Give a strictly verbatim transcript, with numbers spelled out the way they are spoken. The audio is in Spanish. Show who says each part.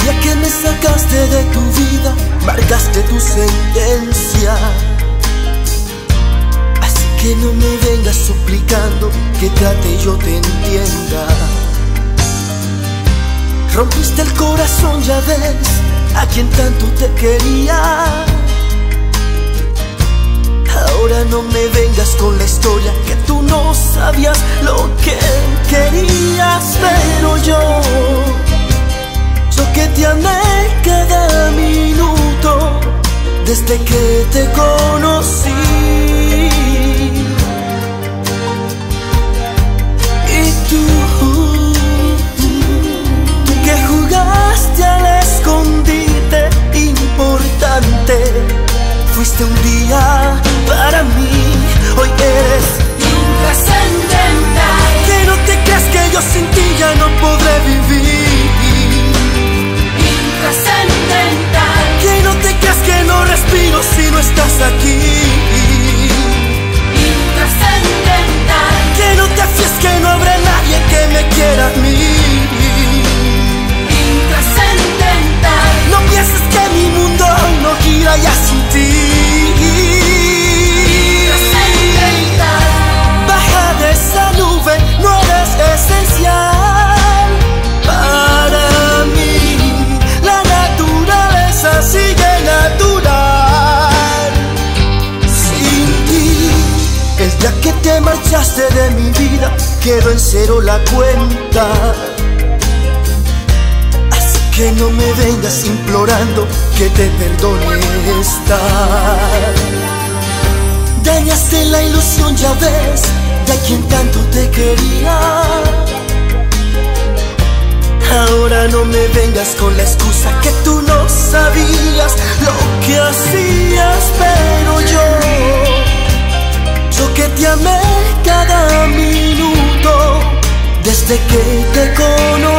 Speaker 1: Ya que me sacaste de tu vida, marcaste tu sentencia. Así que no me vengas suplicando que trate y yo te entienda. Rompiste el corazón, ya ves, a quien tanto te quería. Ahora no me vengas con la historia, que tú no sabías lo que querías. Pero yo, yo que te amé cada minuto desde que te conocí. Y tú, tú que jugaste al escondite importante, fuiste un día para mí, hoy eres
Speaker 2: intrascendental.
Speaker 1: Que no te creas que yo sin ti ya no podré vivir.
Speaker 2: Intrascendental.
Speaker 1: Que no te creas que no respiro si no estás aquí.
Speaker 2: Intrascendental.
Speaker 1: Que no te fíes que no habrá nadie que me quiera a mí.
Speaker 2: Intrascendental.
Speaker 1: No pienses que mi mundo no gira ya sin ti. Baja de esa nube, no eres esencial para mí. La naturaleza sigue natural sin ti. El día que te marchaste de mi vida quedó en cero la cuenta. Así que no me vengas implorando que te perdone esta. Dañaste la ilusión, ya ves, de quien tanto te quería. Ahora no me vengas con la excusa que tú no sabías lo que hacías. Pero yo, yo que te amé cada minuto desde que te conocí.